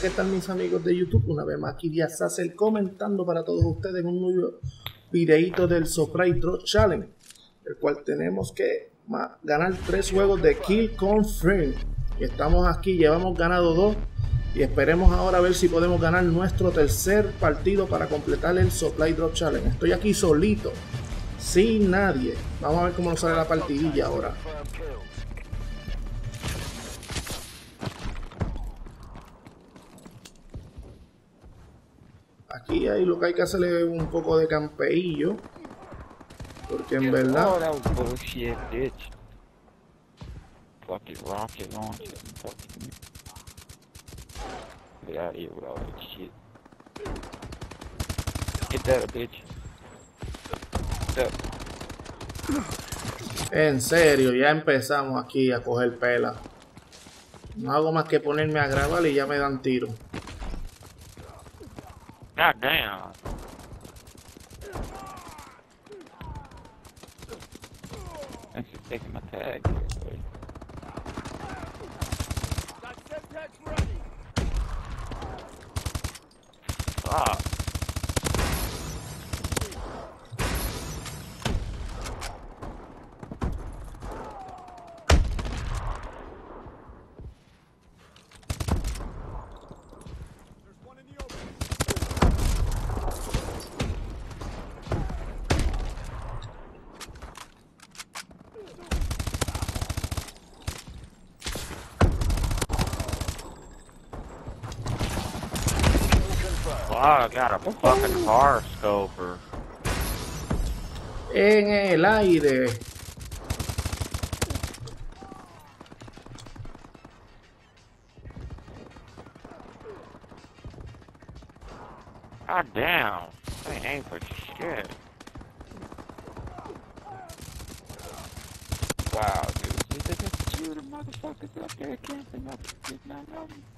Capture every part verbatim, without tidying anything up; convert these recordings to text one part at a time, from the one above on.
¿qué tal mis amigos de YouTube? Una vez más aquí Diazazel comentando para todos ustedes un nuevo videito del Surprise Drop Challenge, el cual tenemos que ganar tres juegos de Kill Confirm. Y estamos aquí, llevamos ganado dos y esperemos ahora a ver si podemos ganar nuestro tercer partido para completar el Surprise Drop Challenge. Estoy aquí solito, sin nadie. Vamos a ver cómo nos sale la partidilla ahora. Aquí hay lo que hay que hacerle un poco de campeillo, porque en verdad Oh, that was bullshit, bitch. Fucking rocket launcher. Fucking... Get out of here with all that shit. Get that, bitch. Get that. En serio, ya empezamos aquí a coger pela. No hago más que ponerme a grabar y ya me dan tiro. God damn. Thanks for taking my tag here, boy. Fuck. Oh, I got a fucking car scoper. En el aire. God damn. They ain't for shit. Wow, dude. There's a few of the motherfuckers up there camping up. Did not know me.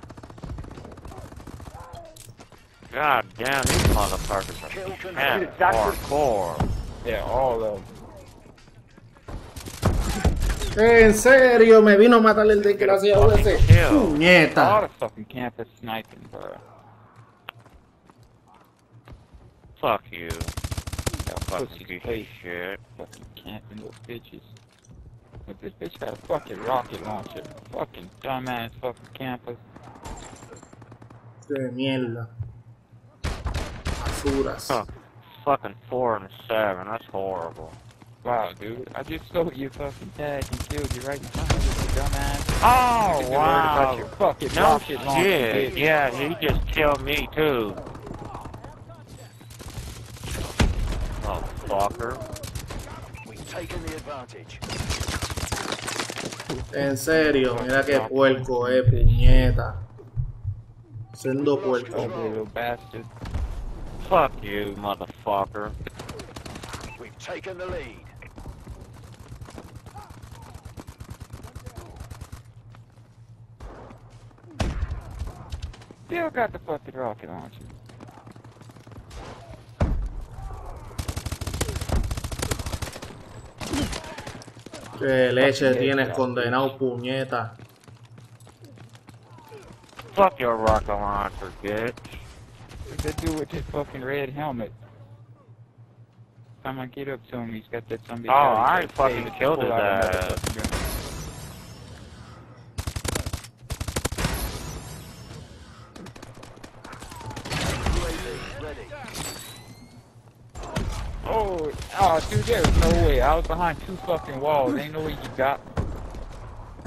God damn, these motherfuckers are hardcore. Yeah, all of them. En serio, me vino a matar el desgraciado ese. Puñeta. All the fucking campus sniping, bro. Fuck you. That fucking piece of shit. Fucking camping little bitches. But this bitch got a fucking rocket launcher. Fucking dumbass fucking campus. De mierda. Basuras. Huh. Fucking four and seven. That's horrible. Wow, dude. I just stole your fucking tag and killed you right in front of you, you dumbass. Oh, wow. Your fucking no rocket shit. Yeah, he just killed me, too. Motherfucker. We've taken the advantage. En serio, mira que puerco, eh, puñeta. Sendo puerco. Little bastard. Fuck you, motherfucker. We've taken the lead. Still got the fucking rocket launcher. Que leche tienes, condenado, puñeta. Fuck your rocket launcher, bitch. What's that do with his fucking red helmet? Time I get up to him, he's got that zombie. Oh, I ain't fucking killed his ass. Oh, oh, dude, there's no way. I was behind two fucking walls. Ain't no way you got me.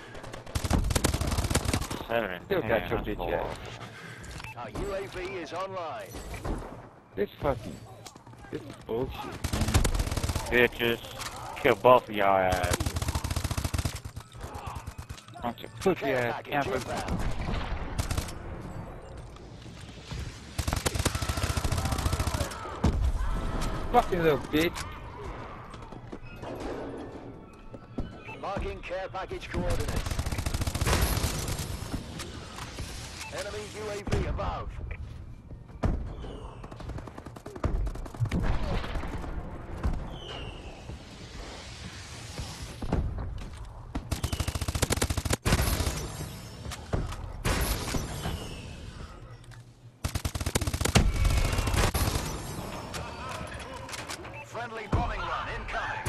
Still got your bitch ass. Our U A V is online. This fucking, this is bullshit, man. Bitches, kill both of y'all ass. Bunch of pussy ass campers. Fucking little bitch. Marking care package coordinates. Enemy U A V above. Friendly bombing run incoming.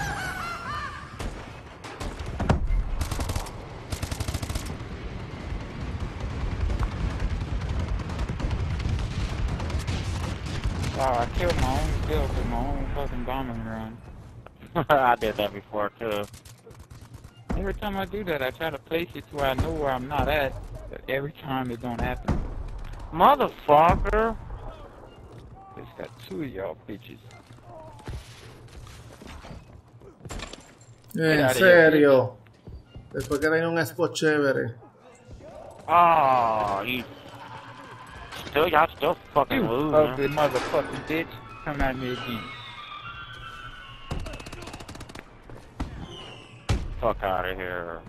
Wow, I killed my own kills with my own fucking bombing run. I did that before too. Every time I do that, I try to place it to where I know where I'm not at, but every time it don't happen. Motherfucker! It's got two of y'all bitches. En serio. Después que era un spot chévere. Oh, you still, y'all still fucking Mm. losing. Ugly motherfucking bitch. Come at me again. Fuck out of here.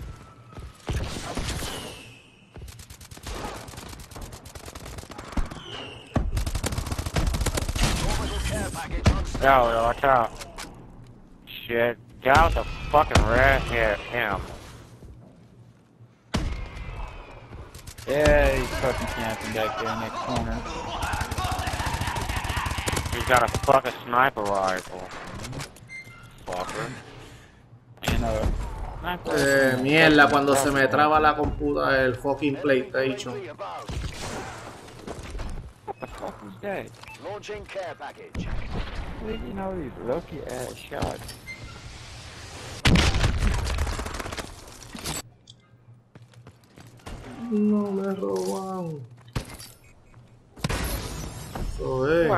Orbital care package on Yo, yo, watch out. Shit. Get out the fucking red hair, him. Yeah, he's fucking camping back there in that corner. He's got a fucking sniper rifle. Fucker. And uh, sniper Eh, rifle. mierda, cuando se me traba la computa el fucking PlayStation. U A V above. What the fuck was that? Launching care package. Well, you know, these lucky ass shots. No me roban. Eso es.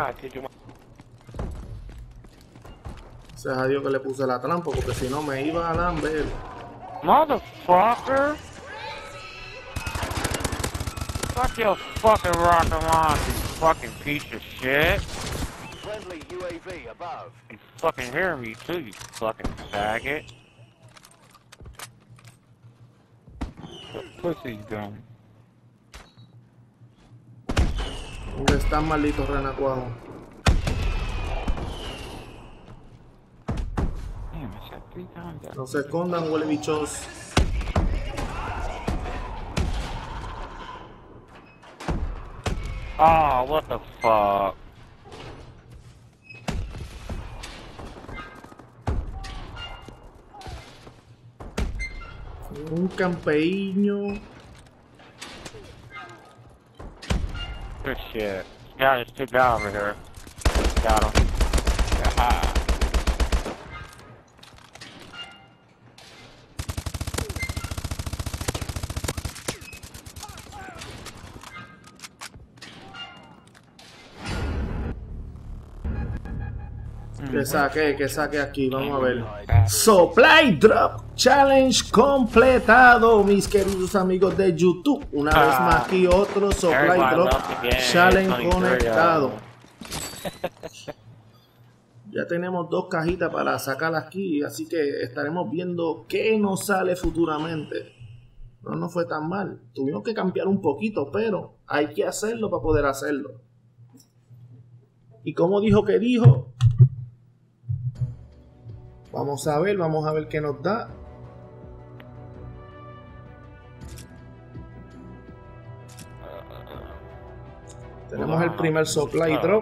Se jodió que le puse la trampa porque si no me iba a lamber. Motherfucker! Fuck your fucking rocket launcher, you fucking piece of shit. Friendly U A V above. You fucking hear me too, you fucking faggot. What pussy's doing? ¿Dónde están malditos renacuajos? Damn, I shot three times. No se escondan, huele bichos. Oh, what the fuck? Un campeíño. Good shit. Yeah, there's two guys over here. Got him. Aha. Que saque, que saque aquí, vamos a ver. Supply Drop Challenge completado, mis queridos amigos de YouTube. Una vez más aquí otro Supply Drop Challenge conectado. Ya tenemos dos cajitas para sacar aquí, así que estaremos viendo qué nos sale futuramente. No nos fue tan mal. Tuvimos que cambiar un poquito, pero hay que hacerlo para poder hacerlo. Y como dijo que dijo, vamos a ver, vamos a ver qué nos da. Tenemos el primer supply drop.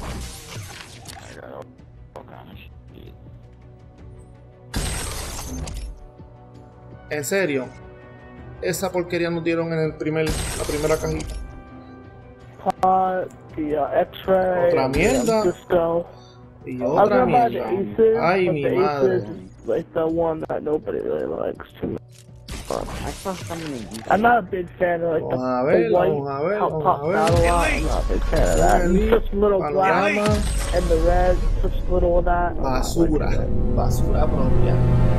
En serio, esa porquería nos dieron en el primer, la primera cajita. Uh, the uh, X-ray, Otra mierda. the Disco. Y I otra don't mind the mierda. Aces, Ay, but mi the madre. Aces is like the one that nobody really likes too much. I saw somebody. I'm not a big fan of like the, Vamos a ver, the white vamos a ver, pop vamos pop a ver. battle lot. I'm not a big fan of that. And Elite, such little black panorama. and the red, such little of that. I'm not Basura, liking it. basura propia.